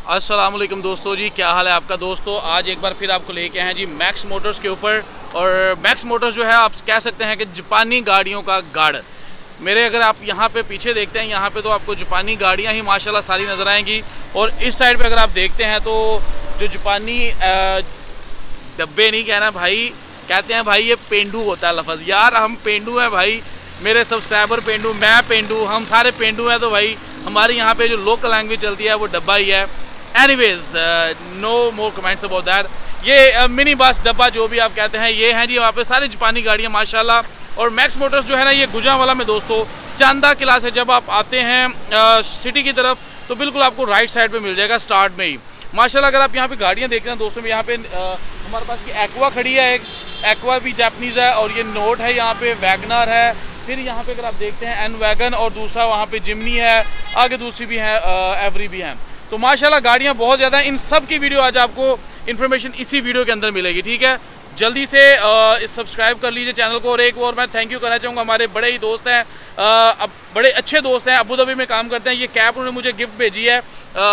अस्सलामुअलैकुम दोस्तों जी, क्या हाल है आपका। दोस्तों आज एक बार फिर आपको लेके आए हैं जी मैक्स मोटर्स के ऊपर। और मैक्स मोटर्स जो है आप कह सकते हैं कि जापानी गाड़ियों का गार्डन। मेरे अगर आप यहाँ पे पीछे देखते हैं, यहाँ पे तो आपको जापानी गाड़ियाँ ही माशाल्लाह सारी नज़र आएंगी। और इस साइड पे अगर आप देखते हैं तो जो जापानी डब्बे नहीं कहना भाई, कहते हैं भाई ये पेंडू होता है लफ्ज़। यार हम पेंडू हैं भाई, मेरे सब्सक्राइबर पेंडू, मैं पेंडू, हम सारे पेंडू हैं। तो भाई हमारे यहाँ पे जो लोकल लैंग्वेज चलती है वो डब्बा ही है। Anyways no more comments about that. ये मिनी बस डब्बा जो भी आप कहते हैं, ये हैं जी वहाँ पे सारी जापानी गाड़ियाँ माशाल्लाह। और मैक्स मोटर्स जो है ना ये गुजरांवाला में दोस्तों चांदा किला से जब आप आते हैं सिटी की तरफ तो बिल्कुल आपको राइट साइड पे मिल जाएगा स्टार्ट में ही माशाल्लाह। अगर आप यहाँ पे गाड़ियाँ देख रहे हैं दोस्तों, यहाँ पे हमारे पास ये एक्वा खड़ी है, एक एक्वा भी जापनीज़ है और ये नोट है, यहाँ पे वैगनर है। फिर यहाँ पे अगर आप देखते हैं एन वैगन और दूसरा वहाँ पे जिमनी है, आगे दूसरी भी है एवरी भी हैं। तो माशाल्लाह गाड़ियाँ बहुत ज़्यादा हैं। इन सब की वीडियो आज आपको इन्फॉर्मेशन इसी वीडियो के अंदर मिलेगी, ठीक है। जल्दी से सब्सक्राइब कर लीजिए चैनल को। और एक और मैं थैंक यू करना चाहूँगा, हमारे बड़े ही दोस्त हैं, अब बड़े अच्छे दोस्त हैं, अबू धाबी में काम करते हैं। ये कैब उन्होंने मुझे गिफ्ट भेजी है।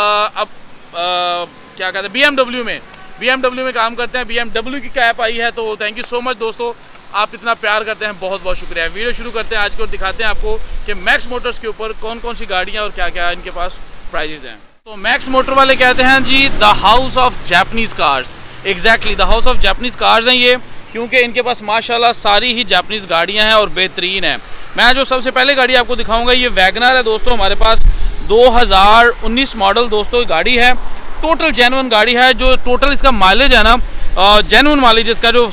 क्या कहते हैं BMW में काम करते हैं, BMW की कैप आई है। तो थैंक यू सो मच दोस्तों, आप इतना प्यार करते हैं, बहुत बहुत शुक्रिया। वीडियो शुरू करते हैं आज के और दिखाते हैं आपको कि मैक्स मोटर्स के ऊपर कौन कौन सी गाड़ियाँ और क्या क्या इनके पास प्राइजेज हैं। तो मैक्स मोटर वाले कहते हैं जी the house of Japanese cars. Exactly the house of Japanese cars हैं ये, क्योंकि इनके पास माशाल्लाह सारी ही जापानीज़ गाड़ियाँ हैं और बेहतरीन है। मैं जो सबसे पहले गाड़ी आपको दिखाऊंगा ये वैगनर है दोस्तों। हमारे पास 2019 मॉडल दोस्तों गाड़ी है, टोटल जेन्युइन गाड़ी है। जो टोटल इसका माइलेज है ना, जेन्युइन माइलेज इसका जो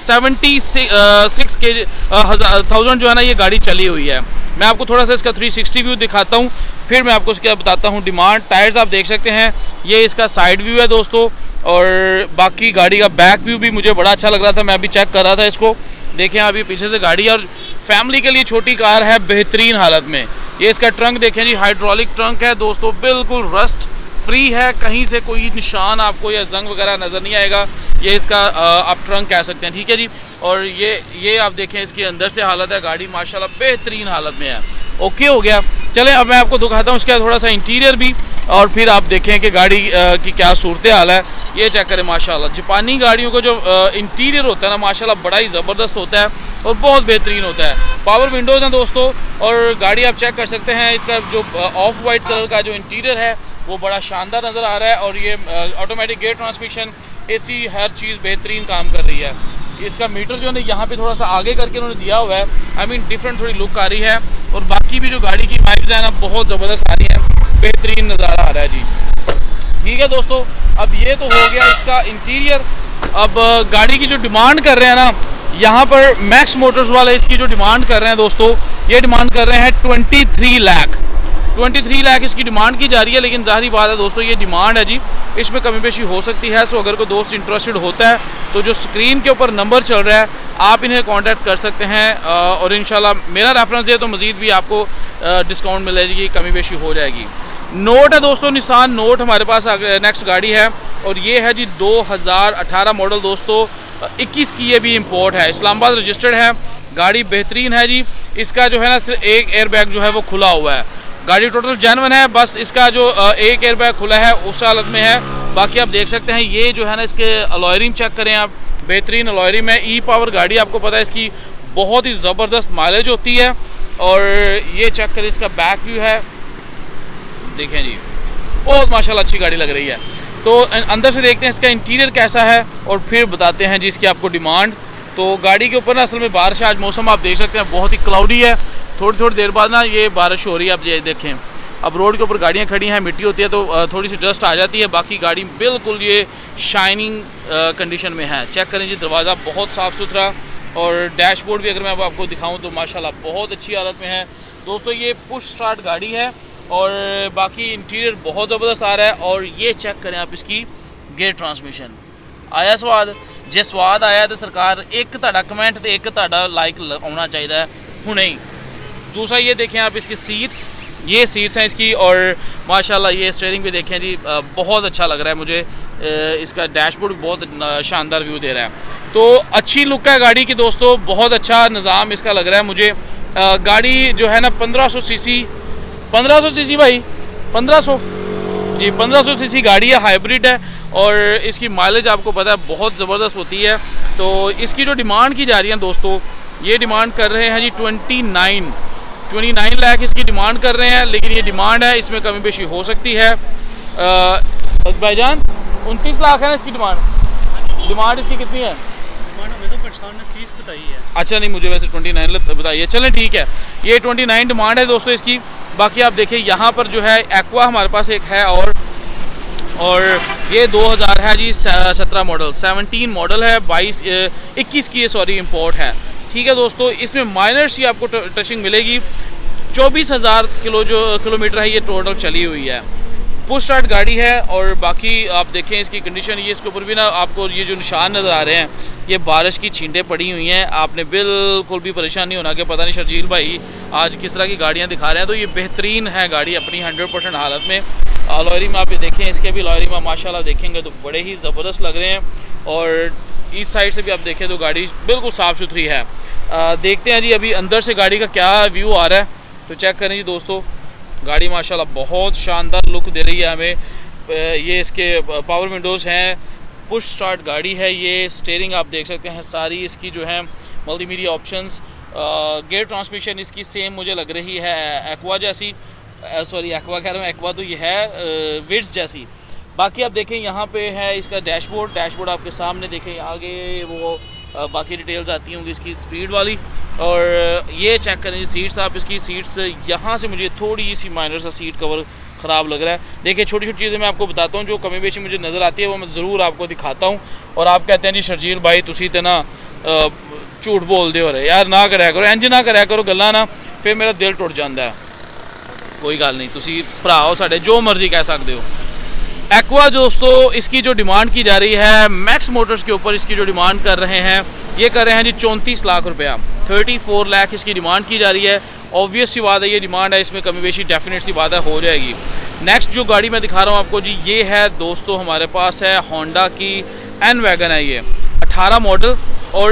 76,000 जो है ना ये गाड़ी चली हुई है। मैं आपको थोड़ा सा इसका 360 व्यू दिखाता हूँ, फिर मैं आपको इसका बताता हूँ डिमांड। टायर्स आप देख सकते हैं, ये इसका साइड व्यू है दोस्तों। और बाकी गाड़ी का बैक व्यू भी मुझे बड़ा अच्छा लग रहा था, मैं अभी चेक कर रहा था इसको। देखें अभी पीछे से गाड़ी, और फैमिली के लिए छोटी कार है बेहतरीन हालत में। ये इसका ट्रंक देखें जी, हाइड्रोलिक ट्रंक है दोस्तों, बिल्कुल रस्ट फ्री है, कहीं से कोई निशान आपको या जंग वगैरह नज़र नहीं आएगा। ये इसका आप ट्रंक कह सकते हैं, ठीक है जी। और ये आप देखें इसकी अंदर से हालत है, गाड़ी माशाल्लाह बेहतरीन हालत में है। ओके हो गया, चलें अब मैं आपको दिखाता हूँ उसका थोड़ा सा इंटीरियर भी, और फिर आप देखें कि गाड़ी की क्या सूरत हाल है। ये चेक करें माशाल्लाह, जापानी गाड़ियों का जो इंटीरियर होता है ना माशाल्लाह बड़ा ही ज़बरदस्त होता है और बहुत बेहतरीन होता है। पावर विंडोज़ हैं दोस्तों, और गाड़ी आप चेक कर सकते हैं इसका जो ऑफ वाइट कलर का जो इंटीरियर है वो बड़ा शानदार नज़र आ रहा है। और ये ऑटोमेटिक गियर ट्रांसमिशन, AC हर चीज़ बेहतरीन काम कर रही है। इसका मीटर जो है यहाँ पे थोड़ा सा आगे करके उन्होंने दिया हुआ है, आई मीन डिफरेंट थोड़ी लुक आ रही है। और बाकी भी जो गाड़ी की वाइब्स है ना बहुत ज़बरदस्त आ रही है, बेहतरीन नज़ारा आ रहा है जी, ठीक है दोस्तों। अब ये तो हो गया इसका इंटीरियर। अब गाड़ी की जो डिमांड कर रहे हैं ना यहाँ पर मैक्स मोटर्स वाले, इसकी जो डिमांड कर रहे हैं दोस्तों, ये डिमांड कर रहे हैं 23 लाख इसकी डिमांड की जा रही है। लेकिन जाहिर बात है दोस्तों ये डिमांड है जी, इसमें कमी पेशी हो सकती है। सो अगर कोई दोस्त इंटरेस्टेड होता है तो जो स्क्रीन के ऊपर नंबर चल रहा है आप इन्हें कांटेक्ट कर सकते हैं। और इंशाल्लाह मेरा रेफरेंस है तो मज़ीद भी आपको डिस्काउंट मिलेगी, कमी पेशी हो जाएगी। नोट है दोस्तों, निसान नोट हमारे पास नेक्स्ट गाड़ी है। और ये है जी 2018 मॉडल दोस्तों, 21 की ये भी इम्पोर्ट है, इस्लामाबाद रजिस्टर्ड है। गाड़ी बेहतरीन है जी। इसका जो है ना सिर्फ एक एयर बैग जो है वो खुला हुआ है। गाड़ी टोटल जेन्युइन है, बस इसका जो एक एयर बैग खुला है उस हालत में है। बाकी आप देख सकते हैं ये जो है ना इसके अलॉय रिम चेक करें आप, बेहतरीन अलॉय रिम है। ई पावर गाड़ी आपको पता है इसकी बहुत ही ज़बरदस्त माइलेज होती है। और ये चेक करें इसका बैक व्यू है, देखें जी बहुत माशाल्लाह अच्छी गाड़ी लग रही है। तो अंदर से देखते हैं इसका इंटीरियर कैसा है और फिर बताते हैं जी इसकी आपको डिमांड। तो गाड़ी के ऊपर ना असल में बारिश, आज मौसम आप देख सकते हैं बहुत ही क्लाउडी है। थोड़ी देर बाद ना ये बारिश हो रही है, आप ये देखें। अब रोड के ऊपर गाड़ियाँ खड़ी हैं, मिट्टी होती है तो थोड़ी सी डस्ट आ जाती है। बाकी गाड़ी बिल्कुल ये शाइनिंग कंडीशन में है। चेक करें जी, दरवाज़ा बहुत साफ़ सुथरा। और डैशबोर्ड भी अगर मैं आपको दिखाऊं तो माशाल्लाह बहुत अच्छी हालत में है दोस्तों। ये पुश स्टार्ट गाड़ी है और बाकी इंटीरियर बहुत ज़बरदस्त आ रहा है। और ये चेक करें आप इसकी गियर ट्रांसमिशन, आया स्वाद। जे स्वाद आया तो सरकार एक तुहाडा कमेंट तो एक तुहाडा लाइक आना चाहिए हुणे ही। दूसरा ये देखें आप इसकी सीट्स, ये सीट्स हैं इसकी। और माशाल्लाह ये स्टीयरिंग भी देखें जी बहुत अच्छा लग रहा है मुझे। इसका डैशबोर्ड बहुत शानदार व्यू दे रहा है। तो अच्छी लुक है गाड़ी की दोस्तों, बहुत अच्छा निज़ाम इसका लग रहा है मुझे। गाड़ी जो है ना 1500 सीसी भाई 1500 जी 1500 सीसी गाड़ी है, हाइब्रिड है और इसकी माइलेज आपको पता है बहुत ज़बरदस्त होती है। तो इसकी जो डिमांड की जा रही है दोस्तों, ये डिमांड कर रहे हैं जी 29 लाख इसकी डिमांड कर रहे हैं, लेकिन ये डिमांड है, इसमें कमी बेशी हो सकती है। भाईजान 29 लाख है ना इसकी डिमांड इसकी कितनी है? अच्छा नहीं, मुझे वैसे 29 बताइए, चलें ठीक है। ये 29 डिमांड है दोस्तों इसकी। बाकी आप देखिए यहाँ पर जो है एक्वा हमारे पास एक है और ये 2000 है जी 17 मॉडल, 17 मॉडल है, 21 की सॉरी इंपोर्ट है। ठीक है दोस्तों, इसमें माइनर सी आपको टचिंग मिलेगी। 24,000 किलोमीटर है ये टोटल चली हुई है। पुश स्टार्ट गाड़ी है और बाकी आप देखें इसकी कंडीशन, ये इसके ऊपर भी ना आपको ये जो निशान नज़र आ रहे हैं, ये बारिश की छींटें पड़ी हुई हैं। आपने बिल्कुल भी परेशान नहीं होना कि पता नहीं शर्जील भाई आज किस तरह की गाड़ियाँ दिखा रहे हैं। तो ये बेहतरीन है गाड़ी अपनी 100% हालत में। लॉयरी में आप ये देखें, इसके भी लॉयरी में माशाल्लाह देखेंगे तो बड़े ही ज़बरदस्त लग रहे हैं। और इस साइड से भी आप देखें तो गाड़ी बिल्कुल साफ़ सुथरी है। देखते हैं जी अभी अंदर से गाड़ी का क्या व्यू आ रहा है, तो चेक करें जी दोस्तों। गाड़ी माशाल्लाह बहुत शानदार लुक दे रही है हमें। ये इसके पावर विंडोज़ हैं, पुश स्टार्ट गाड़ी है ये। स्टीयरिंग आप देख सकते हैं सारी इसकी जो है मल्टीमीडिया ऑप्शंस। गियर ट्रांसमिशन इसकी सेम मुझे लग रही है एक्वा जैसी, सॉरी एक्वा कह रहा हूँ, एक्वा तो ये है विड्स जैसी। बाकी आप देखें यहाँ पे है इसका डैशबोर्ड आपके सामने देखें, आगे वो बाकी डिटेल्स आती होंगी इसकी स्पीड वाली। और ये चेक करें सीट्स, आप इसकी सीट्स यहाँ से मुझे थोड़ी सी माइनर सा सीट कवर ख़राब लग रहा है। देखिए छोटी छोटी चीज़ें मैं आपको बताता हूँ जो कमी बेशी मुझे नज़र आती है, वो मैं ज़रूर आपको दिखाता हूँ। और आप कहते हैं जी शर्जील भाई तुसी तो ना झूठ बोलते हो रहे यार, ना कराया करो इंज ना कराया करो गल्लां ना, फिर मेरा दिल टुट जाता है। कोई गल नहीं, तुसी भरा हो साढ़े, जो मर्जी कह सकते हो। एक्वा दोस्तों इसकी जो डिमांड की जा रही है मैक्स मोटर्स के ऊपर, इसकी जो डिमांड कर रहे हैं ये कर रहे हैं जी 34 लाख रुपया, 34 लाख इसकी डिमांड की जा रही है। ऑब्वियस सी बात है, ये डिमांड है, इसमें कमी बेशी डेफिनेट सी बात है हो जाएगी। नेक्स्ट जो गाड़ी मैं दिखा रहा हूँ आपको जी, ये है दोस्तों हमारे पास है होंडा की एन वैगन है। ये 18 मॉडल और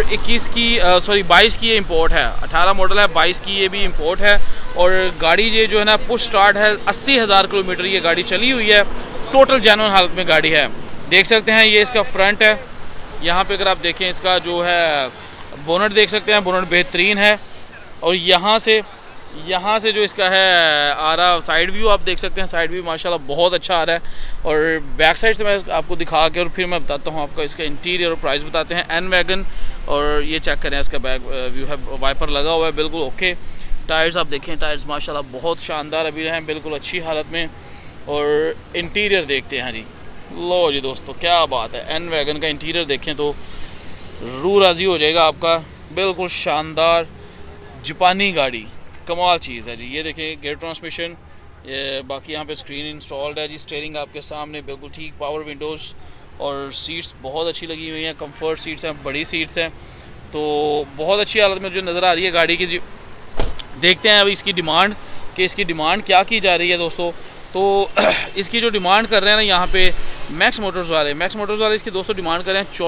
22 की ये इम्पोर्ट है। 18 मॉडल है, 22 की ये भी इम्पोर्ट है। और गाड़ी ये जो है ना पुश स्टार्ट है, 80,000 किलोमीटर ये गाड़ी चली हुई है। टोटल जेन्युइन हालत में गाड़ी है, देख सकते हैं। ये इसका फ्रंट है, यहाँ पे अगर आप देखें इसका जो है बोनट देख सकते हैं, बोनट बेहतरीन है। और यहाँ से जो इसका है आ रहा साइड व्यू आप देख सकते हैं, साइड व्यू माशाल्लाह बहुत अच्छा आ रहा है। और बैक साइड से मैं आपको दिखा के और फिर मैं बताता हूँ आपका इसका इंटीरियर और प्राइस बताते हैं। एन वैगन, और ये चेक करें इसका बैक व्यू है, वाइपर लगा हुआ है बिल्कुल ओके। टायर्स आप देखें, टायर्स माशाल्लाह बहुत शानदार अभी हैं, बिल्कुल अच्छी हालत में। और इंटीरियर देखते हैं जी, लो जी दोस्तों क्या बात है। एन वैगन का इंटीरियर देखें तो रूह राजी हो जाएगा आपका, बिल्कुल शानदार जापानी गाड़ी, कमाल चीज़ है जी। ये देखें गियर ट्रांसमिशन, ये बाकी यहाँ पे स्क्रीन इंस्टॉल्ड है जी। स्टीयरिंग आपके सामने बिल्कुल ठीक, पावर विंडोज़ और सीट्स बहुत अच्छी लगी हुई हैं, कंफर्ट सीट्स हैं, बड़ी सीट्स हैं, तो बहुत अच्छी हालत में जो नज़र आ रही है गाड़ी की जी। देखते हैं अब इसकी डिमांड कि इसकी डिमांड क्या की जा रही है दोस्तों। तो इसकी जो डिमांड कर रहे हैं ना यहाँ पे मैक्स मोटर्स वाले इसकी दोस्तों डिमांड कर रहे हैं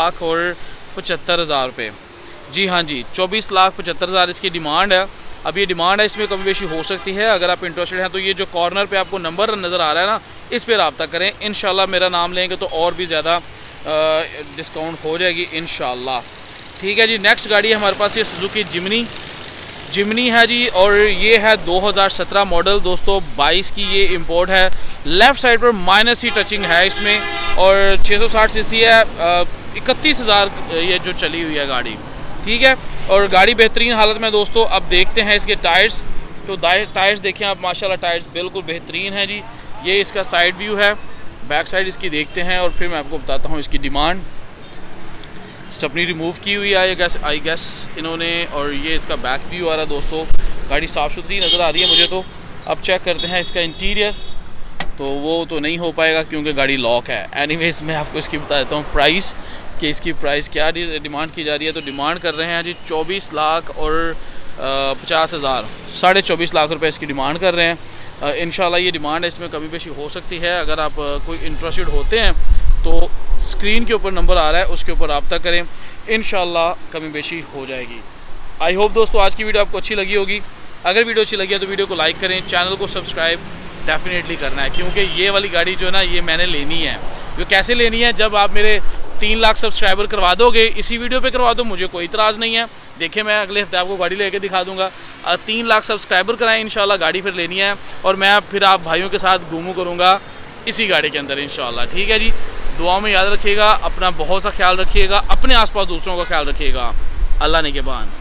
24,75,000 रुपये। जी हाँ जी, 24,75,000 इसकी डिमांड है। अब ये डिमांड है, इसमें कमी बेशी हो सकती है। अगर आप इंटरेस्टेड हैं तो ये जो कॉर्नर पे आपको नंबर नज़र आ रहा है ना, इस पर रब्ता करें। इंशाल्लाह मेरा नाम लेंगे तो और भी ज़्यादा डिस्काउंट हो जाएगी इंशाल्लाह। ठीक है जी, नेक्स्ट गाड़ी है हमारे पास ये सुजुकी जिमनी है जी। और ये है 2017 मॉडल दोस्तों, 22 की ये इंपोर्ट है। लेफ़्ट साइड पर माइनस ही टचिंग है इसमें, और 660 सीसी है, 31,000 ये जो चली हुई है गाड़ी। ठीक है, और गाड़ी बेहतरीन हालत में दोस्तों। अब देखते हैं इसके टायर्स, तो टायर्स देखें आप माशाल्लाह, टायर्स बिल्कुल बेहतरीन है जी। ये इसका साइड व्यू है, बैक साइड इसकी देखते हैं और फिर मैं आपको बताता हूँ इसकी डिमांड। स्टेपनी रिमूव की हुई है आई गेस इन्होंने, और ये इसका बैक व्यू आ रहा है दोस्तों। गाड़ी साफ़ सुथरी नज़र आ रही है मुझे तो। अब चेक करते हैं इसका इंटीरियर, तो वो तो नहीं हो पाएगा क्योंकि गाड़ी लॉक है। एनीवेज मैं आपको इसकी बता देता हूँ प्राइस, कि इसकी प्राइस क्या डिमांड की जा रही है। तो डिमांड कर रहे हैं जी 24,50,000, 24.5 लाख रुपए इसकी डिमांड कर रहे हैं। इंशाल्लाह ये डिमांड है, इसमें कमी पेशी हो सकती है। अगर आप कोई इंटरेस्टेड होते हैं तो स्क्रीन के ऊपर नंबर आ रहा है, उसके ऊपर रब्ता करें, इंशाल्लाह कमी बेशी हो जाएगी। आई होप दोस्तों आज की वीडियो आपको अच्छी लगी होगी। अगर वीडियो अच्छी लगी है तो वीडियो को लाइक करें, चैनल को सब्सक्राइब डेफिनेटली करना है, क्योंकि ये वाली गाड़ी जो है ना ये मैंने लेनी है। जो कैसे लेनी है, जब आप मेरे 3 लाख सब्सक्राइबर करवा दोगे, इसी वीडियो पे करवा दो, मुझे कोई इतराज़ नहीं है। देखिए मैं अगले हफ्ते आपको गाड़ी लेके दिखा दूंगा। 3 लाख सब्सक्राइबर कराएं इंशाल्लाह, गाड़ी फिर लेनी है और मैं फिर आप भाइयों के साथ घूमू करूँगा इसी गाड़ी के अंदर इंशाल्लाह। ठीक है जी, दुआ में याद रखिएगा, अपना बहुत सा ख्याल रखिएगा, अपने आसपास दूसरों का ख्याल रखिएगा। अल्लाह निगहबान।